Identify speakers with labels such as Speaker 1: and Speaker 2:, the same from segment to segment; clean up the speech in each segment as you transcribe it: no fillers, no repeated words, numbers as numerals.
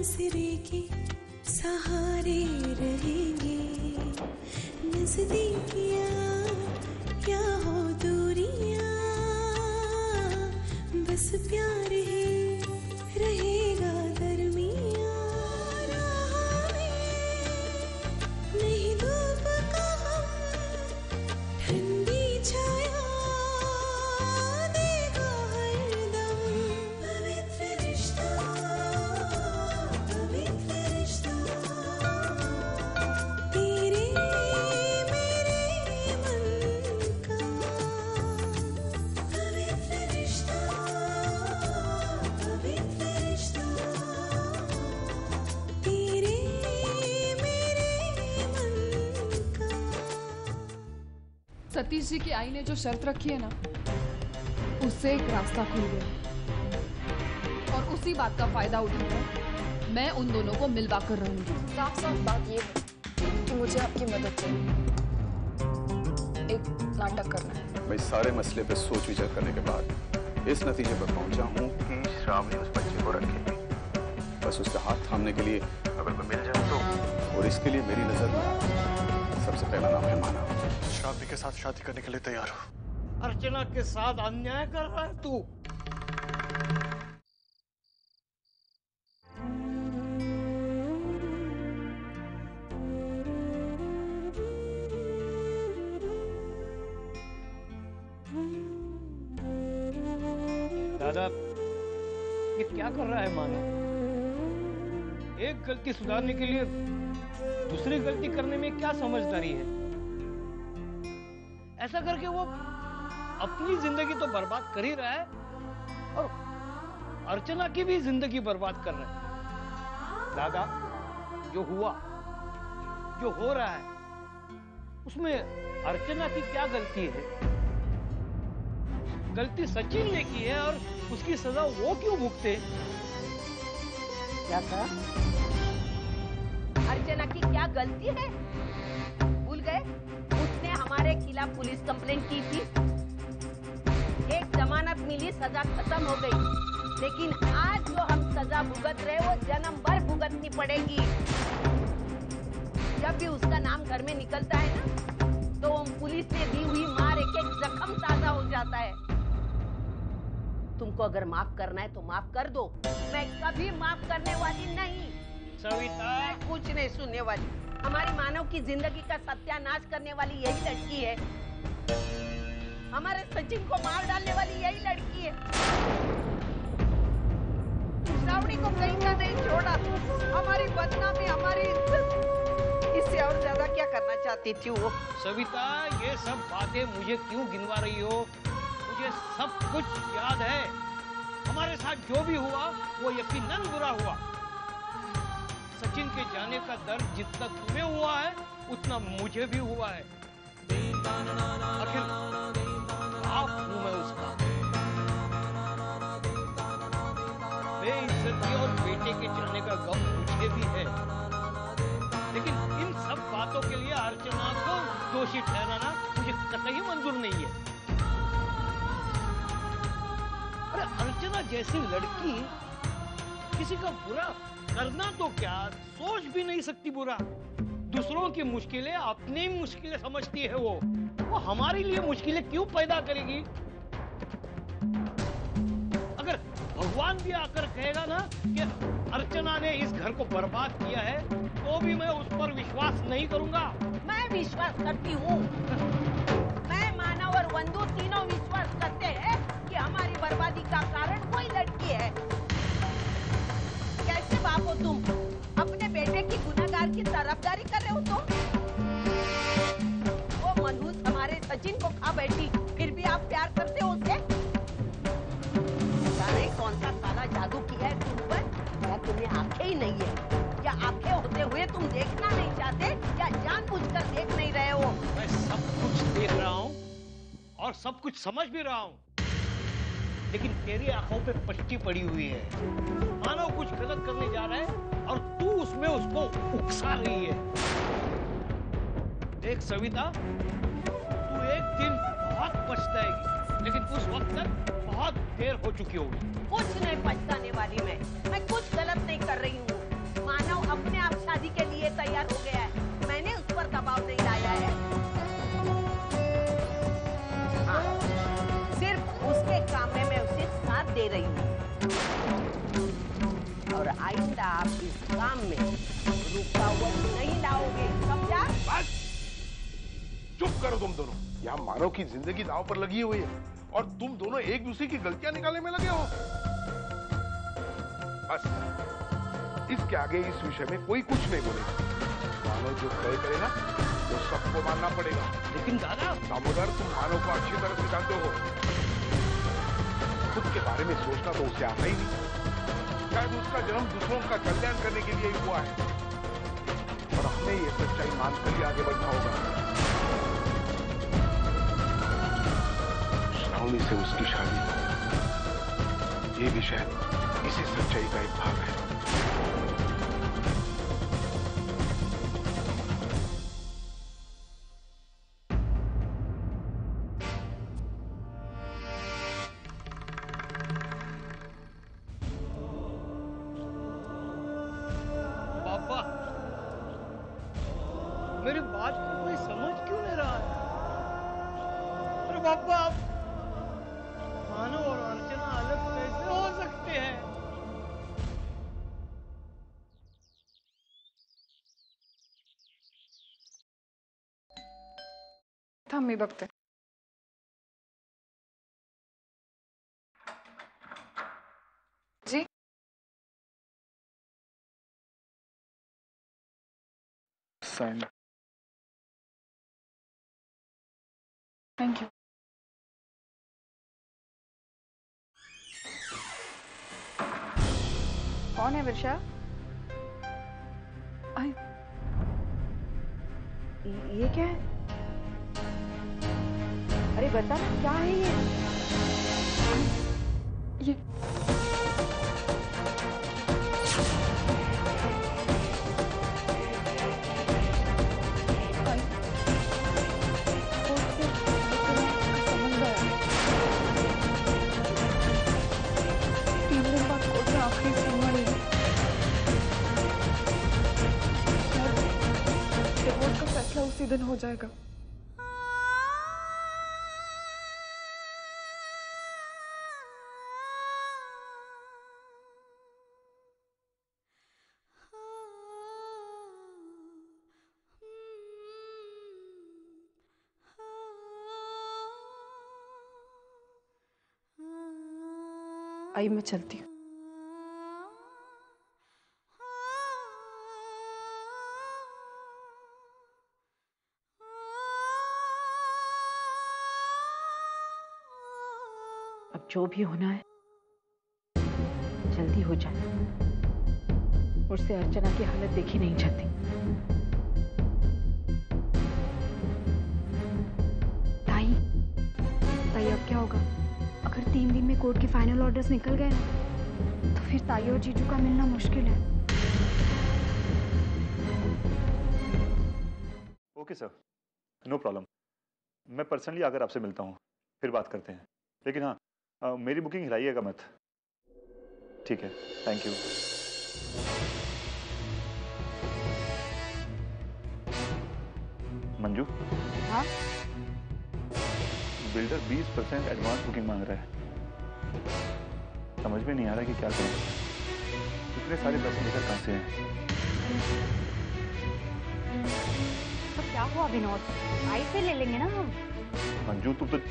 Speaker 1: आसरे के सहारे रहेंगे। नजदीकियां क्या हो दूरियां, बस प्यार ही रहेगा दरमियां। राह में नहीं धूप का हम, ठंडी छाया देगा हरदम। पवित्र रिश्ता, पवित्र रिश्ता, तेरे मेरे मन का। पवित्र रिश्ता, पवित्र रिश्ता, तेरे मेरे मन का।
Speaker 2: सतीश जी की आई ने जो शर्त रखी है ना, उससे एक रास्ता खुल गया और उसी बात का फायदा उठाकर मैं उन दोनों को मिलवा कर रहूंगी।
Speaker 3: साफ साफ बात ये है कि मुझे आपकी मदद चाहिए। एक नाटक करना है।
Speaker 4: मैं इस सारे मसले पे सोच विचार करने के बाद इस नतीजे पर पहुंचा हूँ कि श्रावणी उस बच्चे को रखेगी। बस उसका हाथ थामने के लिए अगर मैं मिल जाऊँ तो, और इसके लिए मेरी नजर में सबसे पहला नाम है मानव।
Speaker 5: श्रावणी के साथ शादी करने के लिए तैयार हो। अर्चना के साथ अन्याय कर रहा है तू। दादा, ये क्या कर रहा है मानो? एक गलती सुधारने के लिए दूसरी गलती करने में क्या समझदारी है? ऐसा करके वो अपनी जिंदगी तो बर्बाद कर ही रहा है और अर्चना की भी जिंदगी बर्बाद कर रहा है। दादा, जो हुआ, जो हो रहा है, उसमें अर्चना की क्या गलती है? गलती सचिन ने की है और उसकी सजा वो क्यों भुगते?
Speaker 6: क्या कहा? अर्चना की क्या गलती है? भूल गए? उसने हमारे खिलाफ पुलिस कंप्लेंट की थी। एक जमानत मिली, सजा खत्म हो गई, लेकिन आज जो हम सजा भुगत रहे वो जन्म भर भुगतनी पड़ेगी। जब भी उसका नाम घर में निकलता है ना, तो पुलिस ने दी हुई मार एक एक जख्म ताजा हो जाता है। तुमको अगर माफ करना है तो माफ कर दो, मैं कभी माफ करने वाली नहीं।
Speaker 5: सविता,
Speaker 6: मैं कुछ नहीं सुनने वाली। हमारी मानव की जिंदगी का सत्यानाश करने वाली यही लड़की है। हमारे सचिन को मार डालने वाली यही लड़की है। श्रावणी को कहीं का नहीं छोड़ा, हमारी बदनामी, हमारी इज्जत, इससे और ज्यादा क्या करना चाहती थी वो?
Speaker 5: सविता, ये सब बातें मुझे क्यों गिनवा रही हो? मुझे सब कुछ याद है। हमारे साथ जो भी हुआ वो यकीनन बुरा हुआ। सचिन के जाने का दर्द जितना तुम्हें हुआ है उतना मुझे भी हुआ है। आखिर बाप हूं मैं उसका। बेइज्जती और बेटे के जाने का गम मुझे भी है, लेकिन इन सब बातों के लिए अर्चना को दोषी ठहराना मुझे कतई मंजूर नहीं है। अरे अर्चना जैसी लड़की किसी का बुरा करना तो क्या, सोच भी नहीं सकती बुरा। दूसरों की मुश्किलें अपनी मुश्किलें समझती है वो हमारे लिए मुश्किलें क्यों पैदा करेगी? अगर भगवान भी आकर कहेगा ना कि अर्चना ने इस घर को बर्बाद किया है, तो भी मैं उस पर विश्वास नहीं करूंगा।
Speaker 6: मैं विश्वास करती हूँ। मैं, मानव और वंदू तीनों विश्वास करते हैं कि हमारी बर्बादी का कारण कोई लड़की है। कैसे बाप हो तुम? अपने बेटे की गुनहगार की तरफदारी कर रहे हो तुम? वो मनहूस हमारे सचिन को खा बैठी, फिर भी आप प्यार करते हो उससे? पता नहीं कौन सा काला जादू किया है तुम पर, या तुम्हें आंखें ही नहीं है? या आंखें होते हुए तुम देखना नहीं चाहते, या जानबूझकर देख नहीं रहे हो?
Speaker 5: मैं सब कुछ देख रहा हूँ और सब कुछ समझ भी रहा हूँ, लेकिन तेरी आंखों पे पट्टी पड़ी हुई है। मानो कुछ गलत करने जा रहा है और तू उसमें उसको उकसा रही है। देख सविता, तू एक दिन बहुत पछताएगी, लेकिन उस वक्त तक बहुत देर हो चुकी होगी।
Speaker 6: कुछ नहीं पछताने वाली मैं कुछ गलत नहीं कर रही हूँ। मानव अपने आप शादी के लिए तैयार हो गया है, मैंने उस पर दबाव नहीं लाया है। हाँ, सिर्फ उसके काम में मैं उसे साथ दे रही हूँ। और आइंदा आप इस काम में रुकावट नहीं लाओगे, समझा?
Speaker 7: बस चुप करो तुम दोनों। यहाँ मानव की जिंदगी दांव पर लगी हुई है और तुम दोनों एक दूसरे की गलतियां निकालने में लगे हो। बस इसके आगे इस विषय में कोई कुछ नहीं बोलेगा। मानव जो तय करेगा वो सबको मानना पड़ेगा।
Speaker 5: लेकिन दादा,
Speaker 7: दामोदर, तुम मानव को अच्छी तरह से जानते हो। खुद के बारे में सोचना तो उसे आता ही नहीं। शायद उसका जन्म दूसरों का कल्याण करने के लिए ही हुआ है और हमें ये सच्चाई मानकर ही आगे बढ़ना होगा। श्रावणी से उसकी शादी, ये भी शायद इसी सच्चाई का एक भाग है।
Speaker 5: पापा, मेरी बात को कोई समझ क्यों नहीं रहा है? अरे पापा, मानव और अर्चना अलग कैसे हो सकते हैं?
Speaker 3: थांब, मी बघते. जी,
Speaker 4: साइन.
Speaker 3: Thank you. कौन है वर्षा? आई, ये क्या है? अरे बता ना, क्या है ये? उसी दिन हो जाएगा. आई, मैं चलती हूँ.
Speaker 6: अब जो भी होना है जल्दी हो जाए. मुझसे अर्चना की हालत देखी नहीं जाती.
Speaker 8: ताई, अब क्या होगा? अगर 3 दिन में कोर्ट के फाइनल ऑर्डर्स निकल गए ना, तो फिर ताई और जीजू का मिलना मुश्किल है.
Speaker 9: Okay sir, no problem. मैं पर्सनली आकर आपसे मिलता हूँ, फिर बात करते हैं. लेकिन हाँ, मेरी बुकिंग हिलाइएगा मत. ठीक है, थैंक यू. मंजू.
Speaker 8: हाँ,
Speaker 9: बिल्डर 20% एडवांस बुकिंग मांग रहा है. समझ में नहीं आ रहा कि क्या करें. इतने सारे पैसे लेकर कहाँ से हैं?
Speaker 8: तो क्या हुआ विनोद? आई से ले लेंगे ना हम.
Speaker 9: मंजू, तुम तो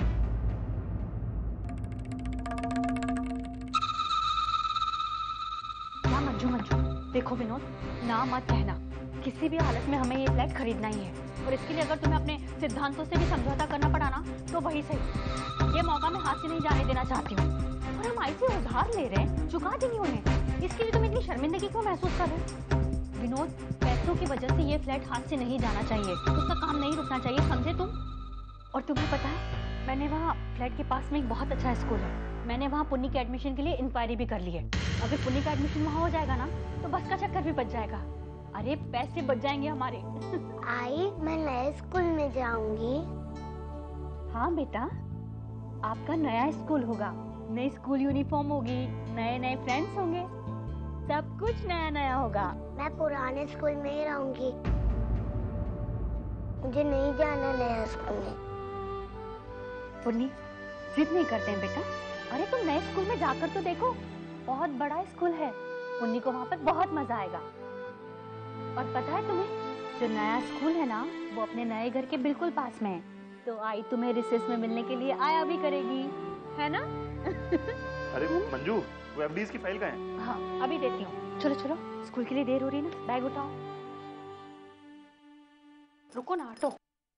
Speaker 8: मंजू, देखो विनोद, ना मत कहना. किसी भी हालत में हमें ये फ्लैट खरीदना ही है. और इसके लिए अगर तुम्हें अपने सिद्धांतों से भी समझौता करना पड़ा ना, तो वही सही. ये मौका मैं हाथ से नहीं जाने देना चाहती हूँ. और हम आई से उधार ले रहे हैं, चुका देंगे उन्हें. इसके लिए तुम इतनी शर्मिंदगी क्यों महसूस कर रहे हो? विनोद, पैसों की वजह से ये फ्लैट हाथ से नहीं जाना चाहिए. उसका काम नहीं रुकना चाहिए, समझे तुम? और तुम्हें पता है, मैंने वहाँ फ्लैट के पास में एक बहुत अच्छा स्कूल है. मैंने वहाँ पुन्नी के एडमिशन के लिए इंक्वायरी भी कर ली है. अगर पुन्नी का एडमिशन वहाँ हो जाएगा ना, तो बस का चक्कर भी बच जाएगा. अरे पैसे बच जाएंगे हमारे.
Speaker 10: आई, मैं नए स्कूल में जाऊंगी.
Speaker 8: हाँ बेटा, आपका नया स्कूल होगा, नई स्कूल यूनिफॉर्म होगी, नए नए फ्रेंड्स होंगे. सब कुछ नया नया होगा।
Speaker 10: मैं पुराने स्कूल में ही रहूंगी, मुझे नहीं जाना नया स्कूल में।
Speaker 8: पुन्नी, जिद नहीं करते हैं बेटा। अरे तुम नए स्कूल में जाकर तो देखो, बहुत बड़ा स्कूल है। पुन्नी को वहाँ पर बहुत मजा आएगा। और पता है तुम्हें, जो नया स्कूल है ना, वो अपने नए घर के बिल्कुल पास में है। तो आई तुम्हें रिसेस में मिलने के लिए आया भी करेगी, है ना?
Speaker 9: अरे मंजू, वो एफडीज की फाइल कहाँ है?
Speaker 8: हाँ, अभी देती हूँ। चलो चलो, स्कूल के लिए देर हो रही है ना, बैग उठाओ। रुको ना, ऑटो।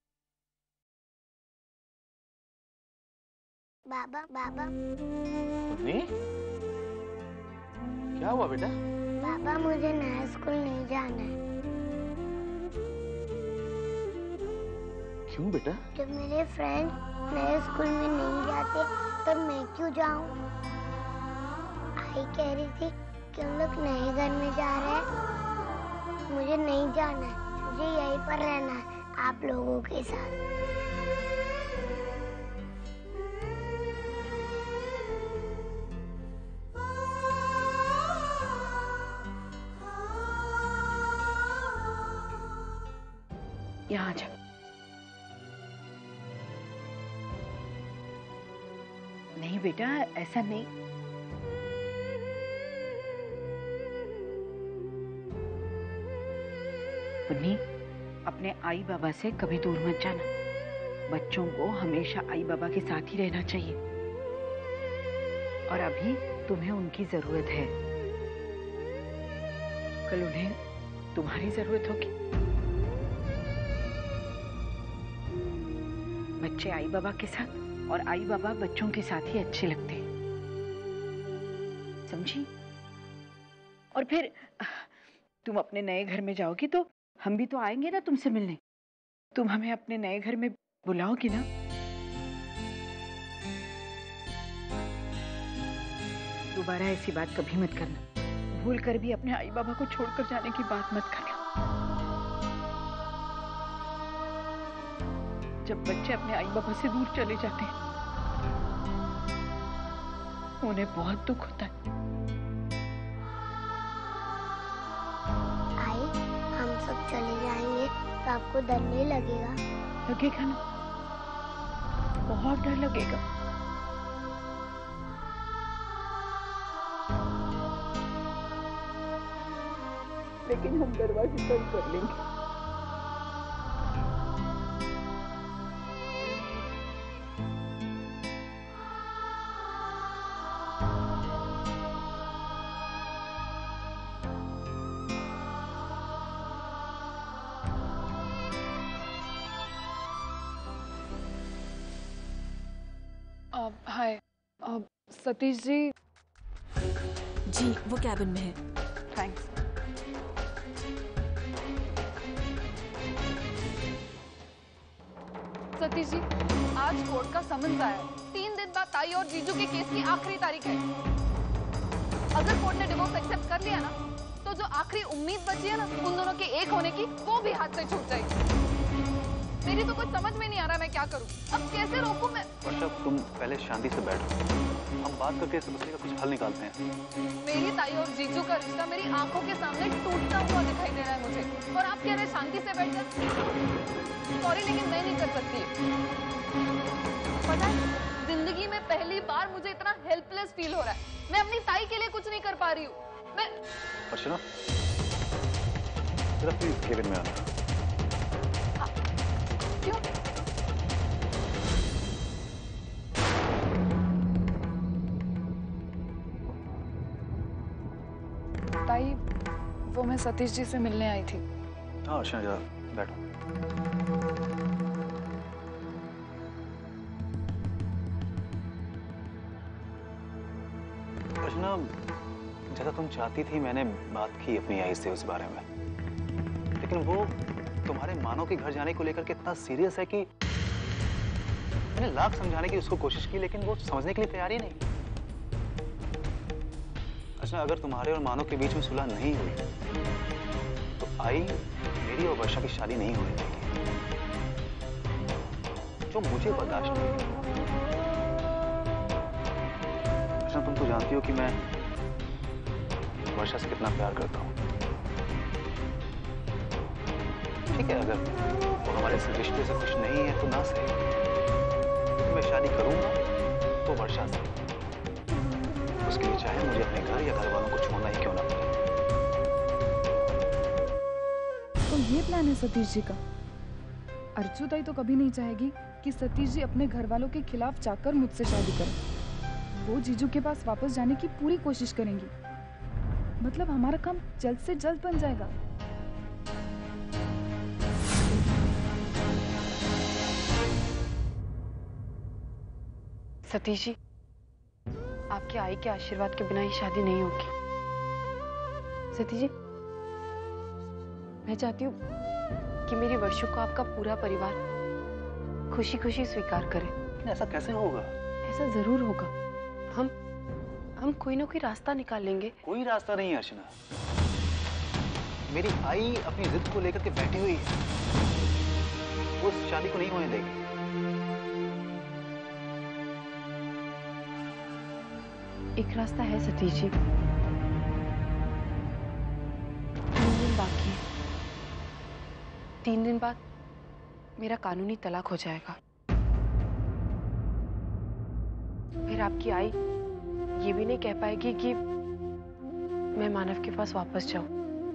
Speaker 10: बाबा बाबा
Speaker 11: पुन्नी, क्या हुआ बेटा?
Speaker 10: बाबा मुझे नया स्कूल नहीं जाना है।
Speaker 11: क्यों बेटा?
Speaker 10: जब मेरे फ्रेंड नए स्कूल में नहीं जाते तब मैं क्यों जाऊं? आई कह रही थी कि हम लोग नए घर में जा रहे हैं। मुझे नहीं जाना है, मुझे यहीं पर रहना है आप लोगों के साथ।
Speaker 6: यहाँ जा। नहीं बेटा, ऐसा नहीं। पुन्नी, अपने आई बाबा से कभी दूर मत जाना। बच्चों को हमेशा आई बाबा के साथ ही रहना चाहिए। और अभी तुम्हें उनकी जरूरत है, कल उन्हें तुम्हारी जरूरत होगी। बच्चे आई बाबा के साथ और आई बाबा बच्चों के साथ ही अच्छे लगते हैं, समझी? और फिर तुम अपने नए घर में जाओगी तो हम भी तो आएंगे ना तुमसे मिलने। तुम हमें अपने नए घर में बुलाओगी ना? दोबारा ऐसी बात कभी मत करना। भूल कर भी अपने आई बाबा को छोड़कर जाने की बात मत करना। जब बच्चे अपने आई बाबा से दूर चले जाते हैं, उन्हें बहुत दुख होता है।
Speaker 10: आई, हम सब चले जाएंगे तो आपको डर नहीं लगेगा?
Speaker 6: लगेगा ना, बहुत डर लगेगा। लेकिन हम दरवाजे बंद कर लेंगे।
Speaker 2: हाय, सतीश जी।
Speaker 12: जी, वो कैबिन में है।
Speaker 2: थैंक्स। सतीश जी, आज कोर्ट का समन्स आया है। 3 दिन बाद ताई और जीजू के केस की आखिरी तारीख है। अगर कोर्ट ने डिवोर्स एक्सेप्ट कर लिया ना, तो जो आखिरी उम्मीद बची है ना उन दोनों के एक होने की, वो भी हाथ से छूट जाएगी। मेरी तो कुछ समझ में नहीं आ रहा मैं क्या करूं। अब कैसे रोकूं मैं?
Speaker 4: वर्षा, तुम पहले शांति से बैठो, हम बात करके इस मसले का कुछ हल निकालते हैं।
Speaker 2: मेरी ताई और जीजू का रिश्ता मेरी आंखों के सामने टूटता हुआ दिखाई दे रहा है मुझे, और आप कह रहे हैं शांति से बैठ जा। सॉरी, लेकिन मैं नहीं कर सकती। पता है, जिंदगी में पहली बार मुझे इतना हेल्पलेस फील हो रहा है। मैं अपनी ताई के लिए कुछ नहीं कर पा रही हूँ। मैं
Speaker 4: अर्चना, जरा प्लीज केबिन में आना।
Speaker 2: क्यों? ताई, वो मैं सतीश जी से मिलने आई थी।
Speaker 4: हाँ अर्चना, जरा बैठो। अर्चना, जैसा तुम चाहती थी मैंने बात की अपनी आई से उस बारे में, लेकिन वो तुम्हारे मानो के घर जाने को लेकर के इतना सीरियस है कि मैंने लाख समझाने की उसको कोशिश की, लेकिन वो समझने के लिए तैयार ही नहीं। अच्छा, अगर तुम्हारे और मानो के बीच में सुलह नहीं हुई तो आई, मेरी और वर्षा की शादी नहीं होनी चाहिए, जो मुझे बर्दाश्त नहीं है। अच्छा, तुम तो जानती हो कि मैं वर्षा से कितना प्यार करता हूँ। ठीक है, अगर वो हमारे इस रिश्ते से खुश नहीं है तो ना सही, मैं शादी करूंगा तो वर्षा से। उसके लिए चाहे मुझे अपने घर या घर वालों को छोड़ना ही क्यों ना पड़े।
Speaker 11: तो ये प्लान है सतीश जी का। अर्चू ताई तो कभी नहीं चाहेगी कि सतीश जी अपने घर वालों के खिलाफ जाकर मुझसे शादी करें। वो जीजू के पास वापस जाने की पूरी कोशिश करेंगी। मतलब हमारा काम जल्द से जल्द बन जाएगा।
Speaker 3: सतीश जी, आपके आई के आशीर्वाद के बिना ये शादी नहीं होगी। सतीश जी, मैं चाहती हूँ कि मेरी वर्षों को आपका पूरा परिवार खुशी खुशी स्वीकार करे।
Speaker 4: ऐसा कैसे होगा?
Speaker 3: ऐसा जरूर होगा। हम कोई ना कोई रास्ता निकाल लेंगे।
Speaker 4: कोई रास्ता नहीं है अर्चना। मेरी आई अपनी जिद को लेकर के बैठी हुई है। वो इस शादी को नहीं होने देगी।
Speaker 3: एक रास्ता है सतीश जी। 3 दिन बाकी है। 3 दिन बाद मेरा कानूनी तलाक हो जाएगा। फिर आपकी आई ये भी नहीं कह पाएगी कि मैं मानव के पास वापस जाऊं।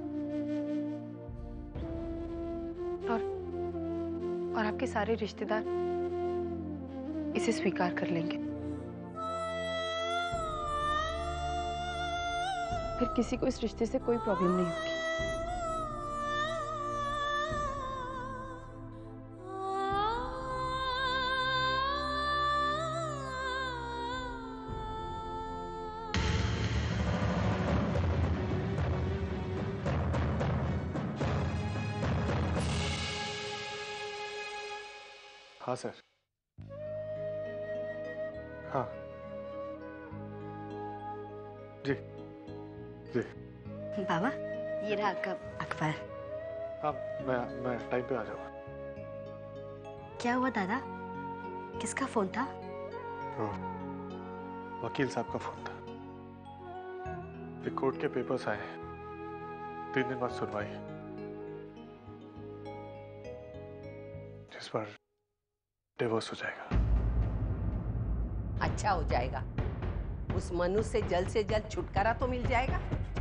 Speaker 3: और आपके सारे रिश्तेदार इसे स्वीकार कर लेंगे। फिर किसी को इस रिश्ते से कोई प्रॉब्लम नहीं होगी।
Speaker 7: हाँ सर। हाँ जी जी।
Speaker 13: बाबा, ये रहा आपका अखबार।
Speaker 7: हाँ, मैं टाइम पे आ जाऊंगा।
Speaker 13: क्या हुआ दादा? किसका फोन था?
Speaker 7: तो वकील साहब का फोन था। फिर कोर्ट के पेपर्स आए। 3 दिन बाद सुनवाई, जिस पर डिवोर्स हो जाएगा।
Speaker 6: अच्छा हो जाएगा। उस मनु से जल्द छुटकारा तो मिल जाएगा।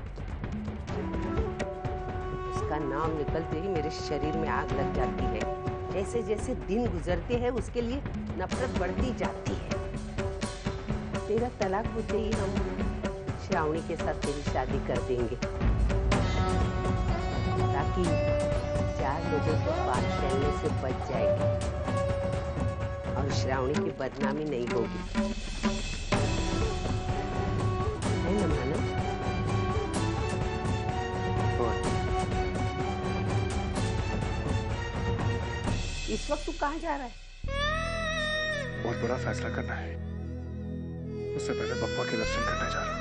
Speaker 6: उसका नाम निकलते ही मेरे शरीर में आग लग जाती है। जैसे जैसे दिन गुजरते हैं उसके लिए नफरत बढ़ती जाती है। तेरा तलाक होते ही हम श्रावणी के साथ तेरी शादी कर देंगे, ताकि 4 लोगों को बात करने से बच जाएगी और श्रावणी की बदनामी नहीं होगी। है ना मानव? इस वक्त तू कहाँ जा रहा है?
Speaker 7: बहुत बड़ा फैसला करना है। उससे पहले पप्पा के दर्शन करने जा रहा हूँ।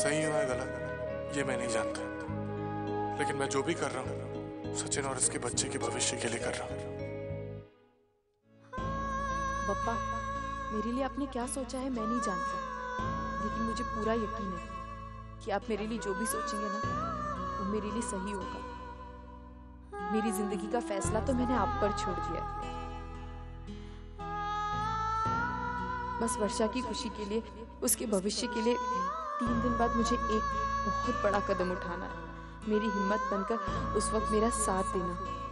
Speaker 14: सही हुआ है गलत ये मैं नहीं जानता, लेकिन मैं जो भी कर रहा हूँ सचिन और इसके बच्चे के भविष्य के लिए कर रहा हूँ।
Speaker 12: पप्पा, मेरे लिए आपने क्या सोचा है मैं नहीं जानती, लेकिन मुझे पूरा यकीन है कि आप मेरे लिए जो भी सोचेंगे ना वो मेरे लिए सही होगा। मेरी जिंदगी का फैसला तो मैंने आप पर छोड़ दिया। बस वर्षा की खुशी के लिए, उसके भविष्य के लिए 3 दिन बाद मुझे एक बहुत बड़ा कदम उठाना है। मेरी हिम्मत बनकर उस वक्त मेरा साथ देना।